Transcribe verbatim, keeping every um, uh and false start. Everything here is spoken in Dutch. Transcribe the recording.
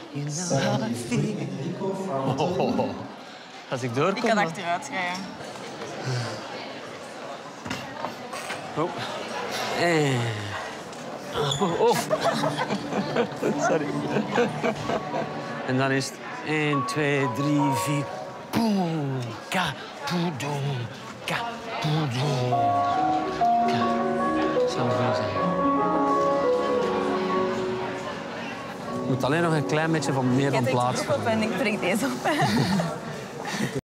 Oh, als ik doorkom... Ik kan achteruit gaan, ja. Oh. En... Oh, oh. Sorry. En dan is het één, twee, drie, vier. Poem, ka, poedoem, ka, poedoem. Ka. Zou goed zijn. Je moet alleen nog een klein beetje van meer van plaats. Ik op en ik trek deze op.